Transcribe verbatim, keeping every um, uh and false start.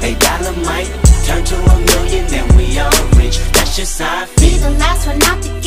A dollar might turn to a million, then we all rich. That's just how I feel. Be the last one out the